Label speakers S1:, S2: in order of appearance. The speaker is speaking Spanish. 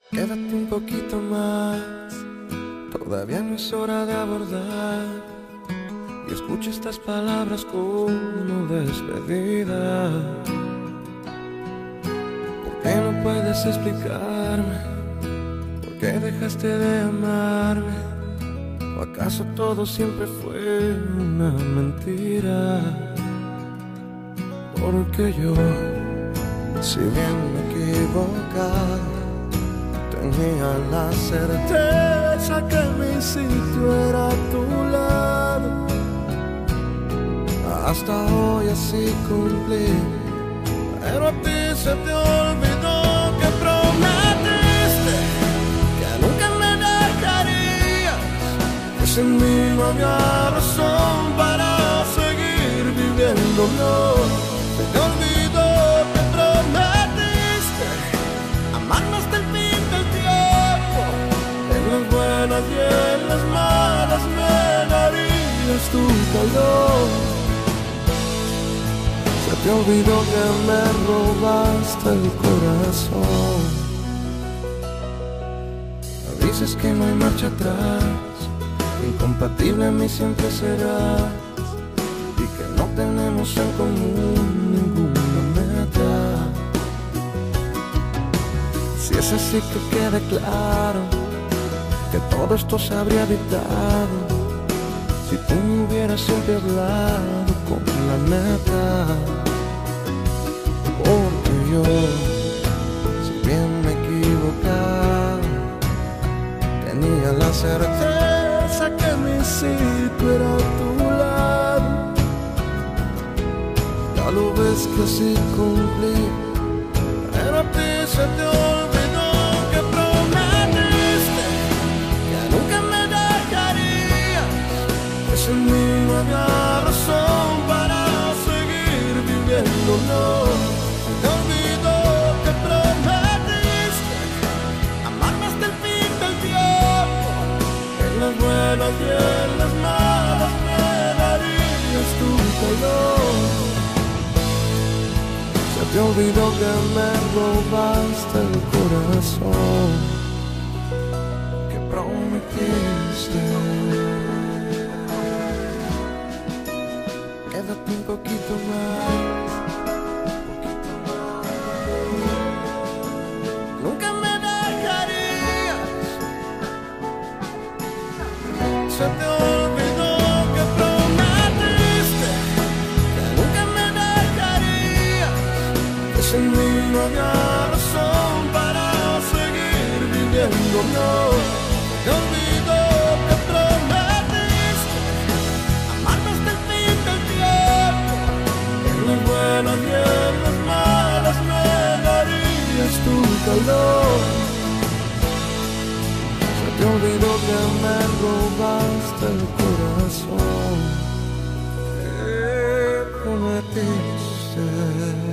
S1: Quédate un poquito más, todavía no es hora de abordar. Y escucha estas palabras como despedida. ¿Por qué no puedes explicarme por qué dejaste de amarme? ¿O acaso todo siempre fue una mentira? Porque yo, si bien me equivocaba, tenía la certeza que mi sitio era a tu lado. Hasta hoy así cumplí, pero a ti se te olvidó que prometiste que nunca me dejarías, que sin mí no había razón para seguir viviendo. No, se te olvidó que prometiste amarme hasta el fin del tiempo. En las buenas y en las malas me darías tu calor. Se te olvidó que me robaste el corazón. Dices que no hay marcha atrás, incompatible a mí siempre serás, y que no tenemos en común ninguna meta. Si es así, que quede claro que todo esto se habría evitado si tú me hubieras siempre hablado con la neta. Porque yo, si bien me equivocaba, tenía la certeza que mi sitio era a tu lado. Ya lo ves que así cumplí, pero a ti se te olvidó que prometiste que nunca me dejarías, que sin mí no había razón para seguir viviendo. No, se te olvidó que prometiste amarme hasta el fin del tiempo. En las buenas y en las malas me darías tu calor. Se te olvidó que me robaste el corazón, que prometiste. Quédate un poquito más, nunca me dejarías. Se te olvidó que prometiste que nunca me dejarías, que sin mí no había razón para seguir viviendo. No, te olvidó que prometiste amarme hasta el fin del tiempo. En las buenas y en las malas me darías tu calor. Se te olvidó que me robaste el corazón, que prometiste.